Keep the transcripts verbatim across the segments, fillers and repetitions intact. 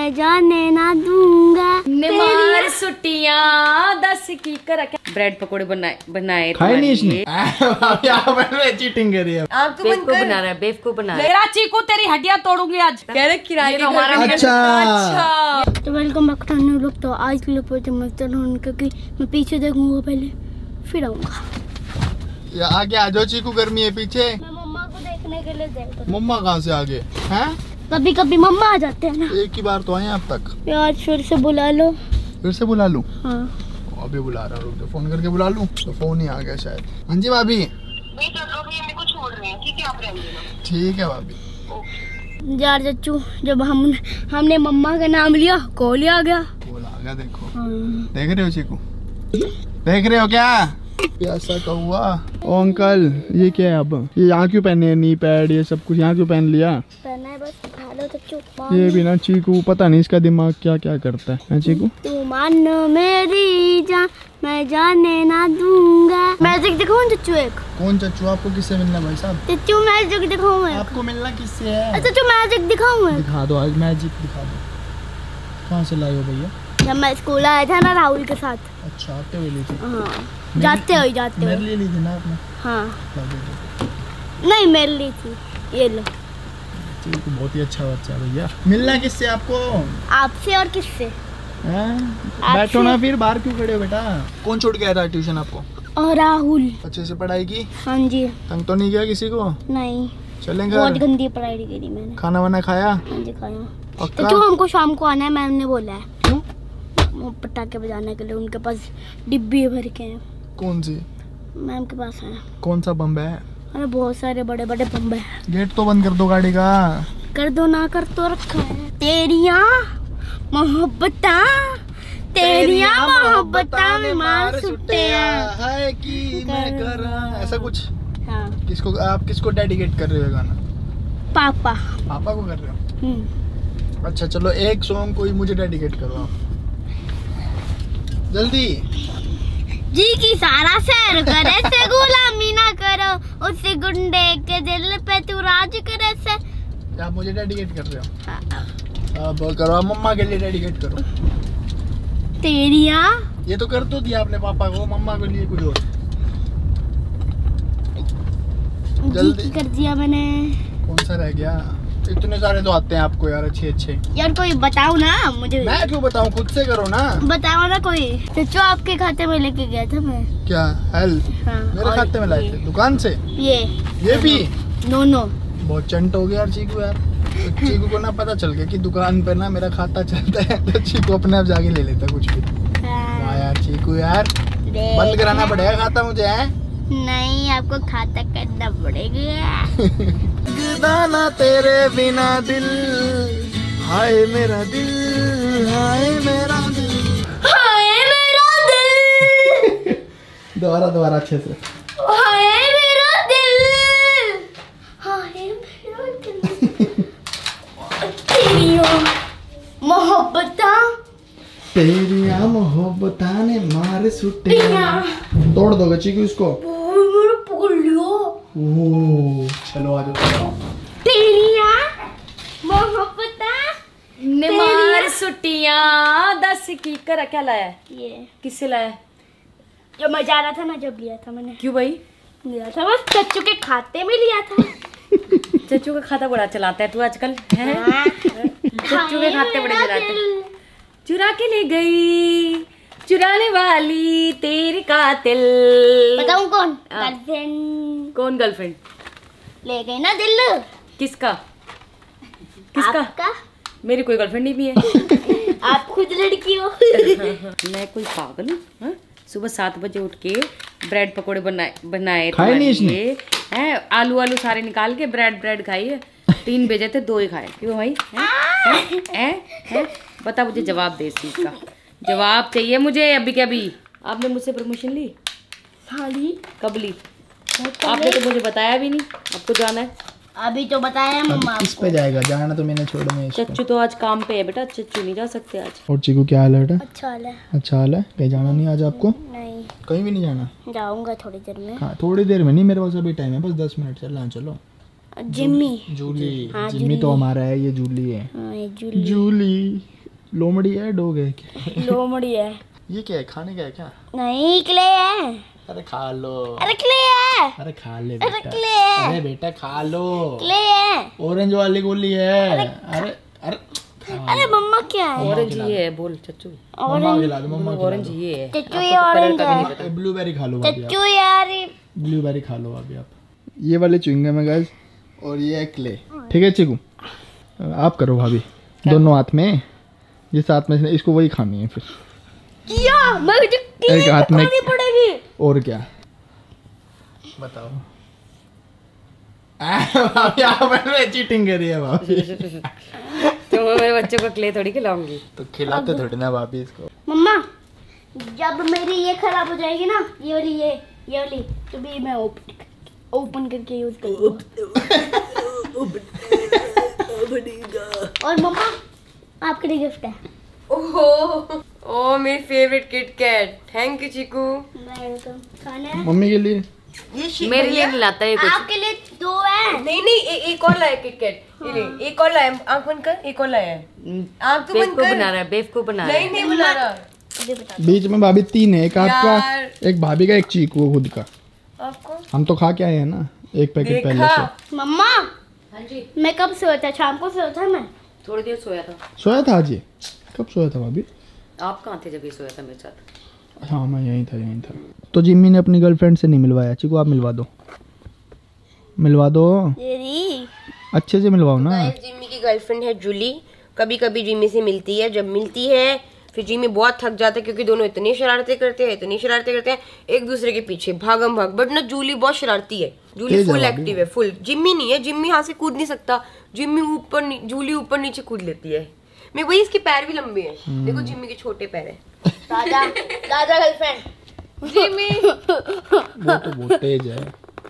मैं जाने ना दूंगा। निमार सुटियां दस की कर ब्रेड पकोड़े बनाए बनाए खाए नहीं इसने। चीटिंग कर रही है। आपको बेवकूफ बना रहा है, बेवकूफ बना रहा है। चीकू तेरी हड्डियां तोड़ूंगी आज। कह रहे किराए का हमारा। अच्छा अच्छा तो welcome back to new look. तो आज के लोग पहुंचे मस्तर क्योंकि मैं पीछे देखूंगा पहले फिर आऊंगा। आगे आ जाओ चीकू, गर्मी है पीछे। मैं मम्मा को देखने के लिए देखता। मम्मा कहाँ से आगे हैं? कभी कभी मम्मा आ जाते हैं ना। एक ही बार तो आए अब तक। आज फिर से बुला लो। फिर से बुला लूं? हाँ अभी बुला रहा हूँ, तो फोन करके बुला लूं। तो फोन ही आ गया शायद। हाँ जी भाभी। ठीक है भाभी। यार चच्चू जब हम हमने मम्मा का नाम लिया कॉल ही आ गया। कॉल आ गया देखो। हाँ। देख रहे हो चीकू? देख रहे हो क्या? प्यासा कौवा। ओ अंकल ये क्या है? अब ये यहाँ क्यों पहने नी पैड ये सब कुछ यहाँ क्यों पहन लिया? पहना है बस खा लो चच्चू। ये भी ना चीकू पता नहीं इसका दिमाग क्या क्या करता है। है चीकू? तू मान मेरी जान मैं जाने ना दूंगा। मैजिक दिखाऊं चच्चू एक? कौन चच्चू? आपको किससे मिलना है भाई साहब? चच्चू मैजिक दिखाऊं मैं? आपको मिलना किससे है? चच्चू मैजिक दिखाऊं मैं? दिखा दो आज मैजिक दिखा दो। कहाँ से लाए हो भैया? जब मैं स्कूल आया था ना राहुल के साथ। अच्छा आते हुए ली थी? हाँ जाते हो जाते हो। मेरे लिए ली थी ना आपने? हाँ ला दो दो। नहीं मेरे लिए थी। ये लो। चीकू बहुत ही अच्छा बच्चा है भैया। मिलना किससे आपको? आपसे और किससे? बैठो ना फिर, बाहर क्यों खड़े हो बेटा? कौन छोड़ के आया था ट्यूशन आपको? और राहुल। अच्छे से पढ़ाई की? हाँ जी। तंग तो नहीं किया किसी को? नहीं। चलेंगे? बहुत गंदी पढ़ाई करी मैंने। खाना वाना खाया? हाँ जी खाया। तो हमको शाम को आना है, मैम ने बोला है। क्यों? पटाखे बजाने के लिए उनके पास डिब्बी भर के हैं। कौन सी? मैम के पास है। कौन सा बम है? अरे बहुत सारे बड़े बड़े बम है। गेट तो बंद कर दो गाड़ी का। कर दो ना कर तो रखा है। तेरिया मोहब्बता तेरिया मोहब्बता में मार सुटिया है कि मैं करा, ऐसा कुछ। हाँ। किसको आप किसको डेडिकेट कर रहे हो गाना? पापा। पापा को कर रहे हो? अच्छा चलो एक सॉन्ग कोई मुझे डेडिकेट करो आप जल्दी। जी की सारा शहर करे से गुलामी ना करो, उस गुंडे के दिल पे तू राज करे से। आप मुझे डेडिकेट कर रहे हो? अब करो, मम्मा के लिए डेडिकेट करो। तेरिया ये तो कर तो दिया आपने पापा को, मम्मा के लिए कुछ और जल्दी कर दिया मैंने। कौन सा रह गया? इतने सारे तो आते हैं आपको यार अच्छे अच्छे। यार कोई बताओ ना मुझे। मैं क्यों बताऊं? खुद से करो ना। बताओ ना कोई। चच्चू आपके खाते में लेके गया था मैं। क्या हेल्प? हाँ, मेरे खाते में लाए थे दुकान से? ये ये भी? नो नो बहुत चंट हो गया यार चीकू यार। तो चीकू को ना पता चल गया कि दुकान पे ना मेरा खाता चलता है, तो चीकू अपने आप जाके ले लेता कुछ भी। हाँ यार चीकू यार बंद कराना पड़ेगा खाता मुझे। है नहीं आपको खाता करना पड़ेगा। दाना तेरे बिना दिल, हाय मेरा दिल, हाय मेरा दिल, हाय मेरा दिल। दोबारा दोबारा अच्छे से। हाय मेरा दिल, हाय मेरा दिल। तेरिया मोहब्बता तेरिया मोहब्बता ने मार सुटिया। तोड़ दोगे चीकू इसको? ओह चलो आ जाओ। तेरिया मोहब्बता निमार सुटियां दस की कर क्या लाया? ये किससे लाया? जो मैं जा रहा था ना जब लिया था मैंने। क्यों भाई? लिया था बस चच्चू के खाते में लिया था। चच्चू का खाता बड़ा चलाता है तू आजकल है? चच्चू के खाते बड़े चलाते। चुरा के ले गई चुराने वाली तेरी कातिल। बताऊं कौन? गर्लफ्रेंड। कौन गर्लफ्रेंड? ले गई ना दिल। किसका? किसका? आपका? मेरी कोई गर्लफ्रेंड नहीं भी है। आप खुद लड़की हो। मैं कोई पागल हूँ? सुबह सात बजे उठ के ब्रेड पकोड़े बनाए बनाए खाए नहीं इसने? हैं आलू आलू सारे निकाल के ब्रेड ब्रेड खाई। तीन बजे थे दो ही खाए। क्यों भाई? हैं हैं हैं बता मुझे जवाब दे इस चीज का। जवाब चाहिए मुझे अभी के अभी। आपने मुझसे परमिशन ली? हाँ ली। कब ली? आपने तो मुझे बताया भी नहीं। आपको जाना है? अभी तो बताया मम्मा। किस पे जाएगा? जाना तो मैंने छोड़ूंगा इसको। चच्चू तो आज काम पे है बेटा, चच्चू नहीं जा सकते आज। और चीकू क्या हाल है बेटा? अच्छा हाल है। अच्छा हाल है। कहीं जाना नहीं आज आपको? नहीं कहीं भी नहीं जाना? जाऊंगा थोड़ी देर में। हाँ थोड़ी देर में नहीं, मेरे पास अभी टाइम है बस दस मिनट। चलना चलो। जिम्मी। जूली। हाँ, जिम्मी जूली। तो हमारा है, ये जूली है। हाँ, ये जूली। जूली लोमड़ी है, डॉग है क्या? लोमड़ी है। ये क्या है, खाने का है क्या? नहीं, क्ले है। अरे खा लो। अरे क्ले है। अरे खा ले अरे बेटा। क्ले है। अरे बेटा खा लो। क्ले है। ऑरेंज वाली गोली है। अरे अरे अरे मम्मा क्या है? ऑरेंज ये है, बोल चच्चू। मम्मा खिला दो, मम्मा खिला ऑरेंज दो। ये है। चच्चू ये ऑरेंज है। ए, ब्लूबेरी खा लो भाभी आप। चच्चू यार ये- ब्लूबेरी खा लो अभी आप। ये वाले च्युइंगम है गाइस, और ये है क्ले। ठीक है चिकू, आप करो भाभी, दोनों हाथ में। जिस हाथ में इसको वही खानी है फिर। क्या? मैं मुझे क्ले एक हाथ में पकड़नी पड़ेगी। और क्या बताओ। भाभी आप चीटिंग कर रही है भाभी। तो मैं मेरे बच्चों को क्ले थोड़ी खिलाऊंगी। तो खिलाते थोड़ी ना भाभी इसको। मम्मा जब मेरी ये खराब हो जाएगी ना, ये वाली ये ये वाली, तो भी मैं ओपन ओपन करके यूज करूँगा। और मम्मा आपके लिए गिफ्ट है। ओह ओह मेरी favourite Kit Kat. Thank you Chiku. Welcome. खाना है? मम्मी के लिए मेरे लिए नहीं लाता है कुछ। आपके लिए दो है। नहीं नहीं ए, एक और लाया किट कैट। ये ले, एक और लाया, आंख बंद कर, एक और लाया है। आंख तो बंद बेवकूफ कर। बना रहा है, बेवकूफ बना रहा नहीं है। नहीं बना रहा। अभी बता। बीच में भाभी तीन है, एक आपका, यार। एक भाभी का, एक चीकू खुद का। आपको हम तो खा के आए हैं ना एक पैकेट पहले देखा। से। मम्मा हाँ जी, मैं कब सोया था? शाम को सोया था मैं। थोड़ी देर सोया था। सोया था आज ये? कब सोया था भाभी? आप कहाँ थे जब ये सोया था मेरे साथ? हाँ मैं यहीं था, यहीं था। तो जिम्मी ने अपनी गर्लफ्रेंड से नहीं मिलवाया, चिकू आप मिलवा दो, मिलवा दो, तेरी अच्छे से मिलवाओ ना। गाइस, जिम्मी की गर्लफ्रेंड है जूली। कभी कभी जिम्मी से मिलती है। जब मिलती है फिर जिम्मी बहुत थक जाता है, क्योंकि दोनों इतनी शरारतें करते हैं, इतनी शरारतें करते हैं एक दूसरे के पीछे भागम भाग। बट ना जूली बहुत शरारती है। जूली तेज है फुल भाभी। एक्टिव है, फुल। जिम्मी नहीं है, जिम्मी यहाँ से कूद नहीं सकता। जिम्मी ऊपर नी- जूली ऊपर नीचे कूद लेती है। मैं वही, इसके पैर भी लंबे हैं। देखो जिम्मी के छोटे पैर है। दादा दादा गर्लफ्रेंड जिम्मी वो तो बहुत तेज है।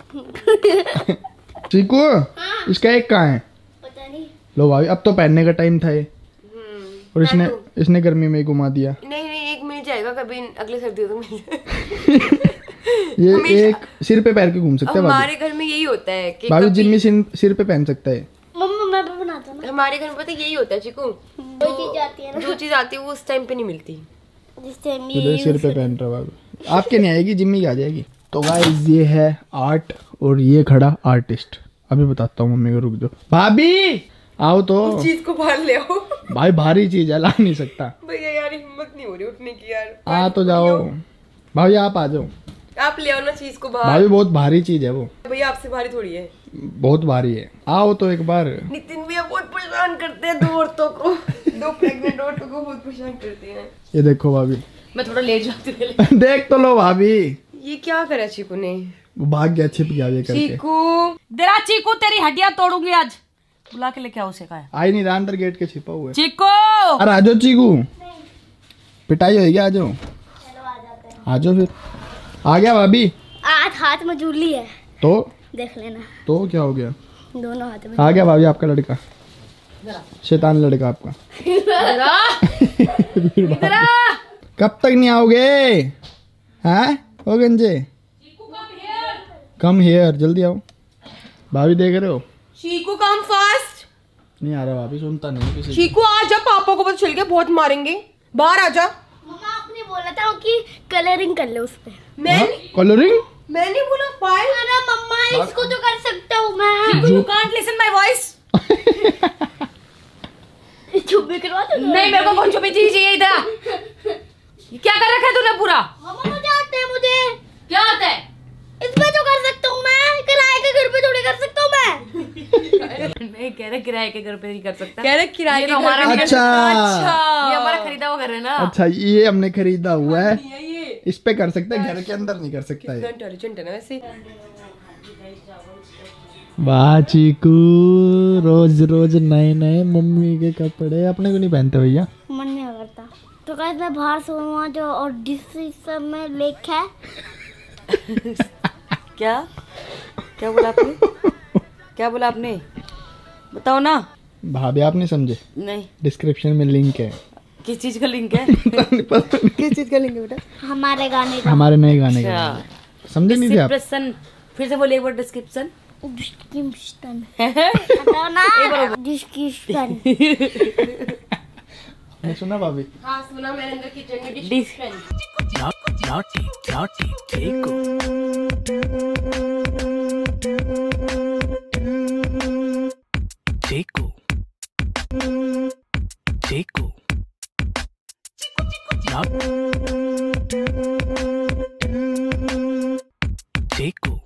चिकू इसका एक कहाँ है? पता नहीं। लो भाभी, अब तो पहनने का टाइम था ये, और इसने इसने गर्मी में ही घुमा दिया। नहीं नहीं, एक मिल जाएगा कभी अगले सर्दियों तो मिल जाएगा। ये हमेशा- एक सिर पे पैर के घूम सकता है भाभी। हमारे घर में यही होता है कि भाभी कभी- जिम्मी सिर सिर पे पहन सकता है। मम्मा मैं भी बनाता हूँ ना। हमारे घर में पता है यही होता है चिकू। कोई चीज आती है ना जो चीज आती है वो उस टाइम पे नहीं मिलती। जिससे हम तो ये सिर पे पहन रहा भाभी। आपके नहीं आएगी, जिम्मी की आ जाएगी। तो गाइस ये है आर्ट, और ये खड़ा आर्टिस्ट। अभी बताता हूँ मम्मी को, रुक जाओ भाभी, आओ तो। चीज को बाहर ले आओ। भाई भारी चीज है, ला नहीं सकता। भैया यार हिम्मत नहीं हो रही उठने की यार। आ तो जाओ भाभी, आप आ जाओ आप ले आओ ना चीज को बाहर। भाभी, बहुत भारी चीज है वो, भैया आपसे भारी थोड़ी है। बहुत भारी है। आओ तो एक बार। नितिन भैया बहुत परेशान करते हैं दो औरतों को। दो प्रेग्नेंट औरतों को बहुत परेशान करते हैं। ये देखो भाभी, मैं थोड़ा लेट जाती हूँ। देख तो लो भाभी, ये क्या करा चीकू ने? वो भाग गया, छिप गया ये करके। चीकू तेरा चीकू तेरी हड्डियां तोड़ूंगी आज। बुला के लेके आओ उसे। कहा है आई नहीं रहा, अंदर गेट के छिपा हुआ है। चीकू? अरे आ जाओ चीकू, पिटाई होगी, आ जाओ आ जाओ। फिर आ गया भाभी, आज हाथ में जूली है, तो देख लेना। तो क्या हो गया? दोनों हाथ में। आ गया भाभी आपका लड़का, शैतान लड़का आपका। कब तक नहीं आओगे? हैं ओ गंजे, कम हियर, जल्दी आओ। भाभी देख रहे हो? Chiku come fast. नहीं आ रहा भाभी, सुनता नहीं किसी की। चीकू आ जा, पापा को पता चल गया बहुत मारेंगे। बाहर आ जा। मम्मा आपने बोला था कि कलरिंग कर ले उस पे। मैं कलरिंग? मैंने बोला पायल। अरे मम्मा इसको तो कर सकता हूँ मैं। You can't listen my voice. चुप भी करवा दो। नहीं, मेरे को कौन छुपी चीज चाहिए इधर। ये क्या कर रखा है तूने पूरा? मम्मा मुझे आता है, मुझे क्या आता है? इसमें तो कर सकता हूँ मैं, किराए के घर पे थोड़ी कर सकता हूँ मैं। नहीं कह रहे किराए के घर पे नहीं कर सकता। कह रहे किराए ये के तो घर हमारा पे- घर- अच्छा ये हमारा खरीदा हुआ घर है ना। अच्छा, ये हमने खरीदा हुआ है, ये इस पे कर सकते हैं, घर के अंदर नहीं कर सकता है। इंटेलिजेंट है ना वैसे। वाह चीकू, रोज रोज नए नए मम्मी के कपड़े, अपने को नहीं पहनते भैया। मन नहीं करता तो कहते मैं बाहर सोऊंगा जो, और डिस सब में लेख है। क्या क्या बोला आपने? क्या बोला आपने? बताओ ना। भाभी आप नहीं समझे, नहीं, डिस्क्रिप्शन में लिंक है। किस चीज का लिंक है? किस चीज का लिंक है बेटा? हमारे गाने का। हमारे नए गाने का अच्छा, समझे नहीं थे आप? डिस्क्रिप्शन। फिर से बोलिए एक बार डिस्क्रिप्शन। डिस्किस्टन हटाओ ना डिस्किस्टन मैं सुना भाभी हाँ सुना मैंने अंदर किचन में dish- dish naughty naughty Chiku Chiku Chiku Chiku